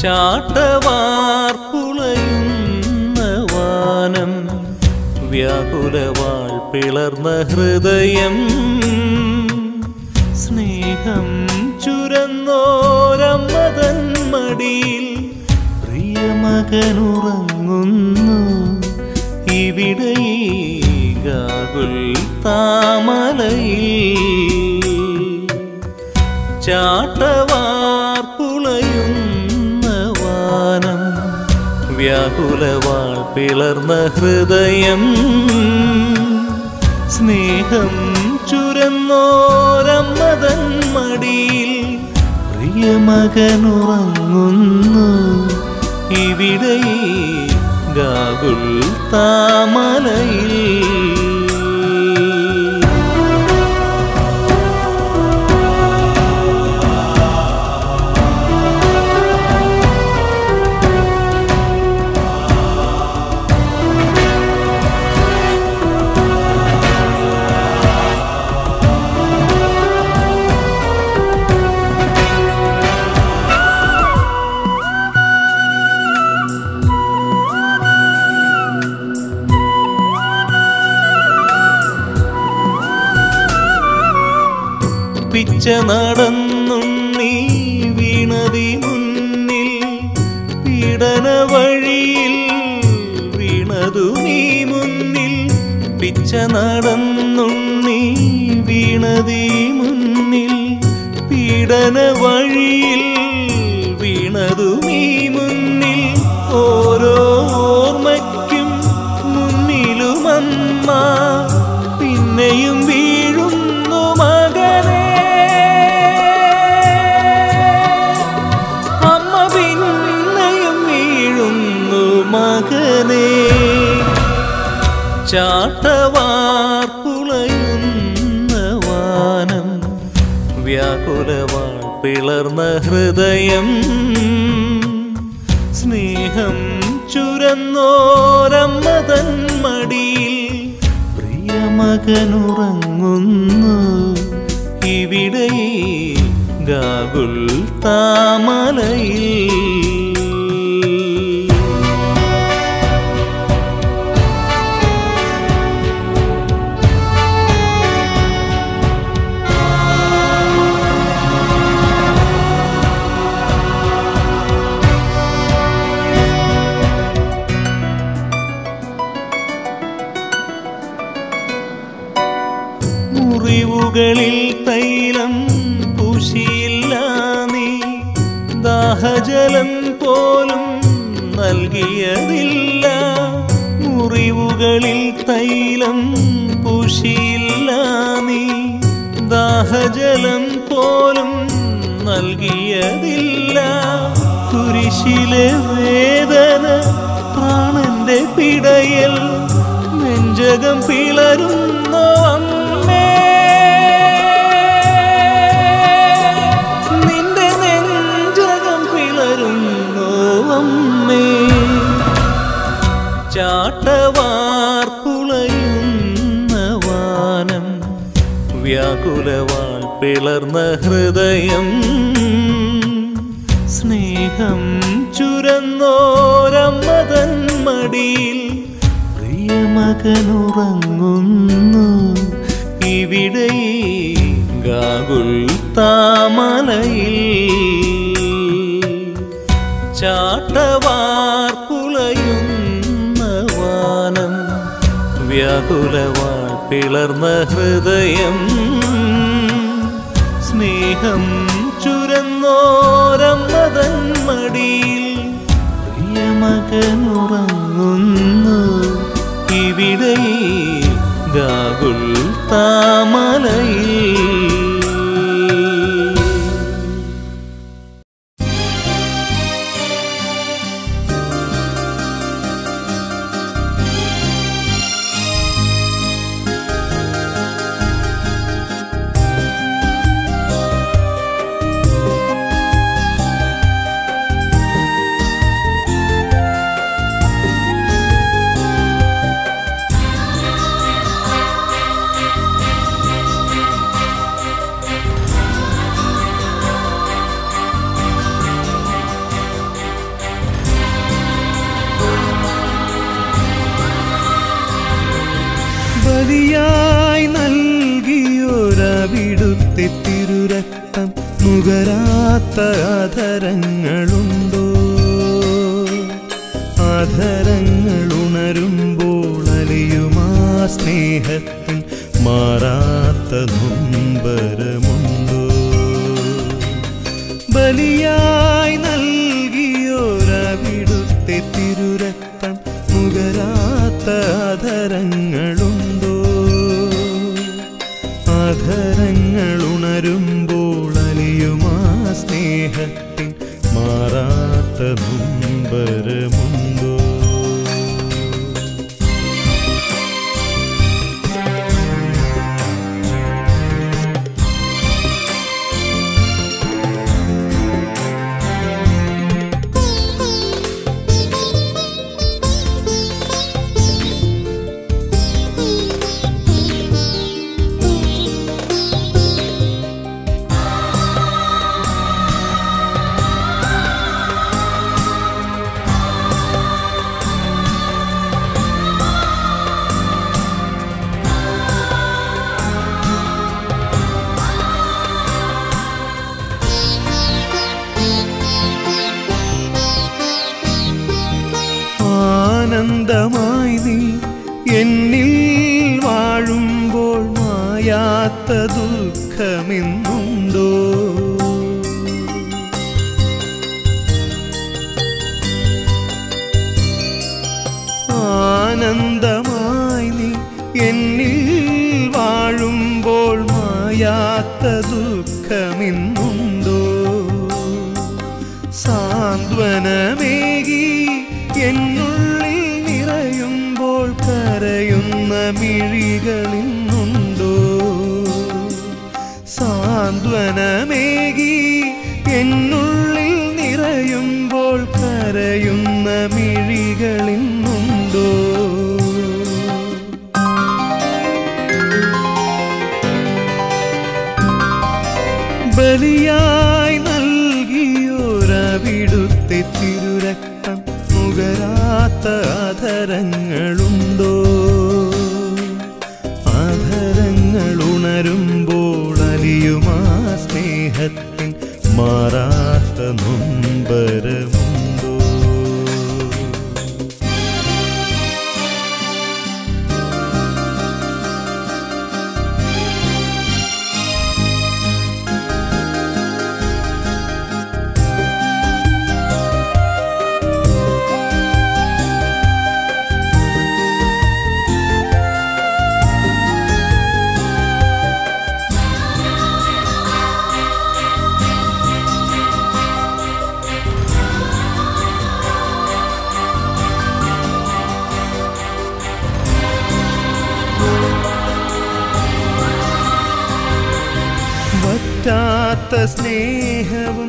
ചാട്ടവാർപ്പുളയുന്ന വാനം വ്യാകുലവാൾ പിളർന്ന ഹൃദയം സ്നേഹം ചുരന്നോരമ്മതൻ മടിയിൽ പ്രിയമകനുറങ്ങുന്നു ഇവിടെ ഗാകുൽ താമലയിൽ ചാട്ടവാർപ്പുളയുന്ന വാനം വ്യാകുലവാൾ പിളർന്ന ഹൃദയം സ്നേഹം ചുരന്നോരമ്മതൻ മടിയിൽ പ്രിയമകനുറങ്ങുന്നു ഇവിടെ ഗാകുൽ താമലയിൽ പിച്ച നടന്നുണ്ണി വീണതി മുന്നിൽ പീഡന വഴിയിൽ വീണതു നീ മുന്നിൽ പിച്ച നടന്നുണ്ണി വീണതി മുന്നിൽ പീഡന വഴിയിൽ വീണതു നീ മുന്നിൽ ഓരോ ഓർമ്മയ്ക്കും മുന്നിലുമമ്മ പിന്നെയും വീഴുന്നു മകനെ മകനേ ചാട്ടവാർപ്പുളയുന്ന വാനം വ്യാകുലവാൾ പിളർന്ന ഹൃദയം സ്നേഹം ചുരന്നോരമ്മതൻ മടിയിൽ പ്രിയമകനുറങ്ങുന്നു ഇവിടെ ഗാകുൽ താമലയിൽ മുറിവുകളിൽ തൈലം പൂശിയില്ല നീ ദാഹജലം പോലും നൽകിയതില്ല മുറിവുകളിൽ തൈലം പൂശിയില്ല നീ ദാഹജലം പോലും നൽകിയതില്ല കുരിശിലെ വേദന പ്രാണന്റെ പിടയൽ നെഞ്ചകം പിളരുന്നോ അമ്മേ നിന്റെ നെഞ്ചകം പിളരുന്നോ അമ്മേ ചാട്ടവാർപ്പുളയുന്ന വാനം വ്യാകുലവാൾ പിളർന്ന ഹൃദയം സ്നേഹം ചുരന്നോരമ്മതൻ മടിയിൽ പ്രിയമകനുറങ്ങുന്നു ഇവിടെ ഗാകുൽ താമലയിൽ ചാട്ടവാർപ്പുളയുന്ന വാനം വ്യാകുലവാൾ പിളർന്ന ഹൃദയം സ്നേഹം ചുരന്നോരമ്മതൻ മടിയിൽ പ്രിയമകനുറങ്ങുന്നു ഇവിടെ ഗാകുൽ താമലയിൽ ബലിയായി നൽകിയൊരവിടുത്തെ തിരുരക്തം നുകരാത്ത അധരങ്ങളുണ്ടോ? അധരങ്ങൾ ഉണരുമ്പോൾ അലിയുമാ സ്നേഹത്തിൻ മാറാത്ത നൊമ്പരമുണ്ടോ? ബലിയായി നൽകിയൊരവിടുത്തെ തിരുരക്തം നുകരാത്ത അധരങ്ങളുണ്ടോ? അധരങ്ങൾ ഉണരുമ്പോൾ അലിയുമാ സ്നേഹത്തിൻ മാറാത്ത നൊമ്പരമുണ്ടോ? ആനന്ദമായി നീ എന്നിൽ വാഴുമ്പോൾ മായാത്ത ദുഃഖമെന്നുണ്ടോ? ആനന്ദമായി നീ എന്നിൽ വാഴുമ്പോൾ മായാത്ത ദുഃഖമെന്നുണ്ടോ? സാന്ത്വനമേകി എന്നുള്ളിൽ നിറയുമ്പോൾ കരയുന്ന മിഴികളിന്നുണ്ടോ? സാന്ത്വനമേകി എന്നുള്ളിൽ നിറയുമ്പോൾ കരയുന്ന മിഴികളിന്നുണ്ടോ? ബലിയായി നൽകിയൊരവിടുത്തെ തിരുരക്തം നുകരാത്ത അധരങ്ങളുണ്ടോ? അധരങ്ങൾ ഉണരുമ്പോൾ അലിയുമാ സ്നേഹത്തിൻ മാറാത്ത നൊമ്പരമുണ്ടോ? വറ്റാത്ത സ്നേഹവും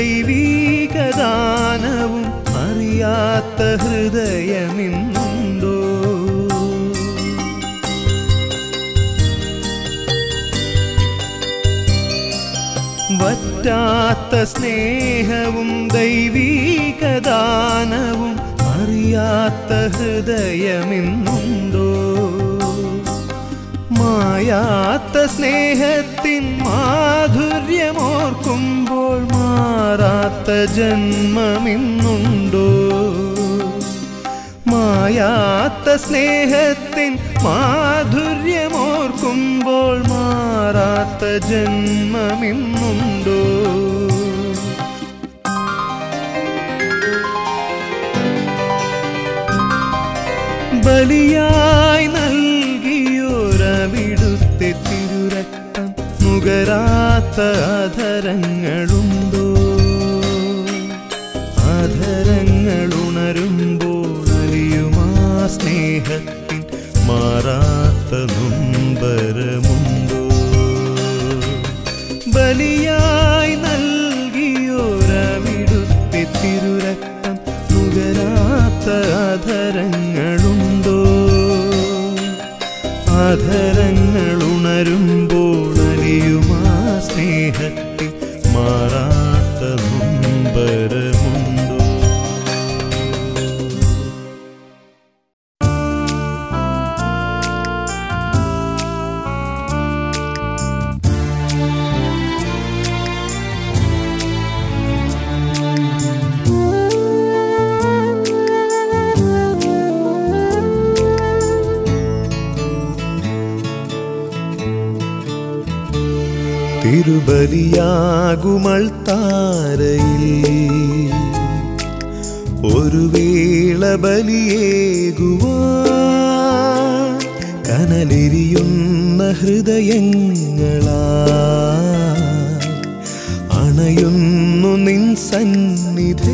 ദൈവീകദാനവും അറിയാത്ത ഹൃദയമിന്നുണ്ടോ? വറ്റാത്ത സ്നേഹവും ദൈവീകദാനവും അറിയാത്ത ഹൃദയമിന്നുണ്ടോ? മായാത്ത സ്നേഹത്തിൻ മാധുര്യമോർക്കുമ്പോൾ മാറാത്ത ജന്മമിന്നുണ്ടോ? മായാത്ത സ്നേഹത്തിൻ മാധുര്യമോർക്കുമ്പോൾ മാറാത്ത ജന്മമിന്നുണ്ടോ? ബലിയായി നൽകിയൊരവിടുത്തെ തിരുരക്തം നുകരാത്ത അധരങ്ങളുണ്ടോ? അധരങ്ങൾ ഉണരുമ്പോൾ അലിയുമാ സ്നേഹത്തിൻ മാറാത്ത നൊമ്പരമുണ്ടോ? ബലിയായി നൽകിയൊരവിടുത്തെ തിരുരക്തം നുകരാത്ത അധരങ്ങളുണ്ടോ? അധരങ്ങൾ ഉണരുമ്പോൾ അലിയുമാ സ്നേഹത്തിൽ മാറാത്ത നൊമ്പരമുണ്ടോ? തിരുബലിയാകുമൾത്താരയിൽ ഒരു വേള ബലിയേകുവാൻ കനലെരിയുന്ന ഹൃദയങ്ങളായി അണയുന്നു നിൻ സന്നിധേ.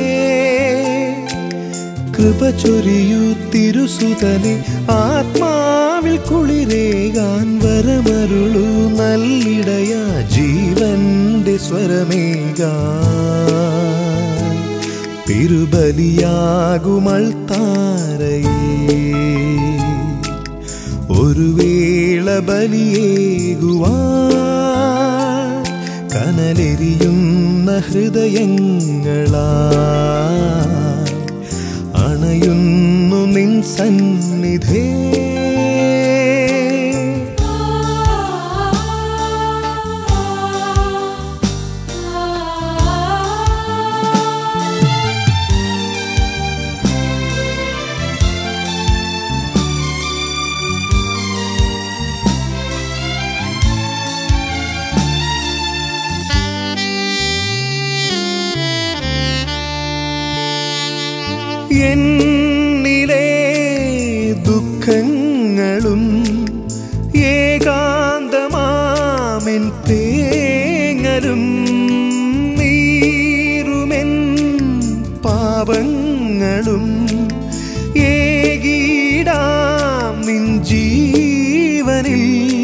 കൃപ ചൊരിയൂ തിരുസുതനെ, ആത്മാവിൽ കുളിരേകാൻ വരമരുളൂ നല്ലിടയ, ജീവന്റെ സ്വരമേകാൻ തിരുബലിയാകുമൾത്താരയിൽ ഒരു വേള ബലിയേകുവാൻ കനലെരിയുന്ന ഹൃദയങ്ങളായി അണയുന്നു നിൻ സന്നിധേ. എന്നിലെ ദുഃഖങ്ങളും ഏകാന്തമാമെൻ തേങ്ങലും നീറുമെൻ പാപങ്ങളും ഏകീടാം നിൻ ജീവനിൽ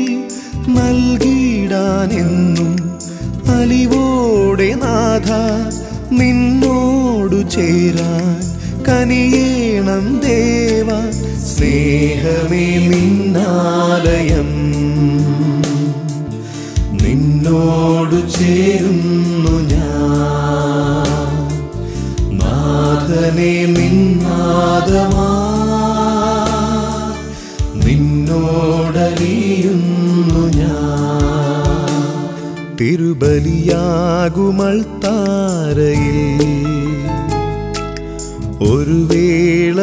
നൽകിടാനെന്നും അലിവോടെ നാഥ നിന്നോടു ചേരാൻ കനിയേണം ദേവ. സ്നേഹമേ നിന്നാലയം, നിന്നോടു ചേരുന്നു ഞാൻ. നാഥനെ നിന്നാദമാ നിന്നോടലിയുന്നു ഞാൻ. തിരുബലിയാകുമൾത്താരയിൽ ഒരു വേള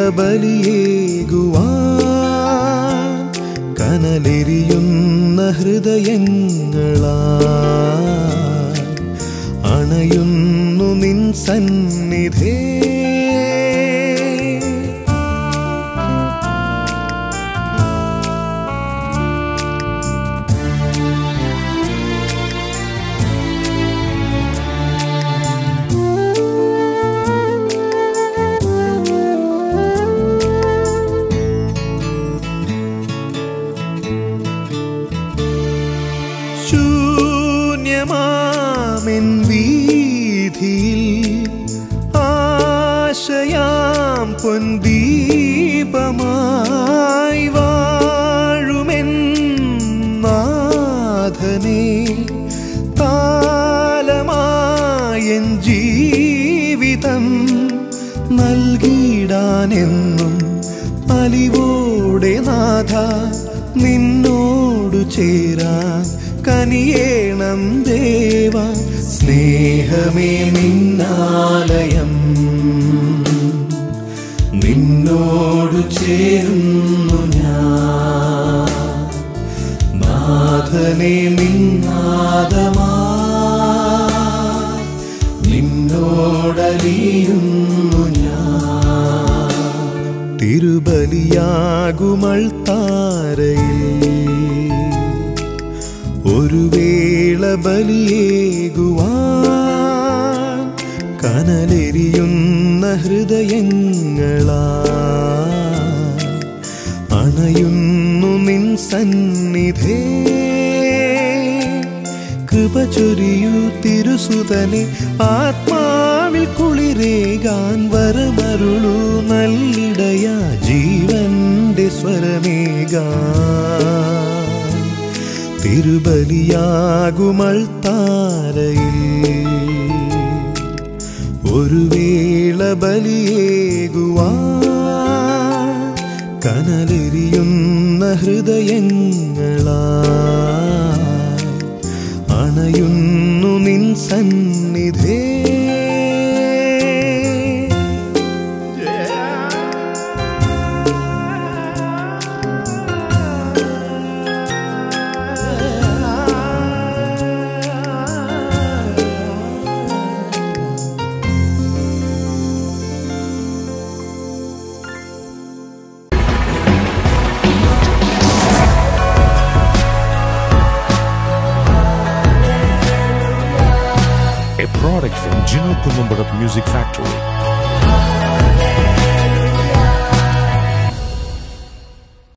ബലിയേകുവാൻ കനലെരിയുന്ന ഹൃദയങ്ങളായി അണയുന്നു നിൻ സന്നിധേ. ശൂന്യമാമെൻ വീഥിയിൽ ആശയാം പൊൻദീപമായി വാഴുമെൻ നാഥനെ, താലമായൻ ജീവിതം നൽകിടാനെന്നും അലിവോടെ നാഥ നിന്നോടു ചേരാൻ കനിയേണം ദേവ. സ്നേഹമേ നിന്നാലയം, നിന്നോടു ചേരുന്നു ഞാൻ. നാഥനെ നിന്നാദമാ നിന്നോടലിയുന്നു ഞാൻ. തിരുബലിയാകുമൾത്താരയിൽ ഒരു വേള ബലിയേകുവാൻ കനലെരിയുന്ന ഹൃദയങ്ങളായി അണയുന്നു നിൻ സന്നിധേ. കൃപ ചൊരിയൂ തിരുസുതനെ, ആത്മാവിൽ കുളിരേകാൻ വരമരുളൂ നല്ലിടയ, ജീവന്റെ സ്വരമേകാൻ തിരുബലിയാകുമൾത്താരയിൽ ഒരു വേള ബലിയേകുവാൻ കനലെരിയുന്ന ഹൃദയങ്ങളായി അണയുന്നു നിൻ സന്നിധേ. a product from Gino Columbarat Music Factory.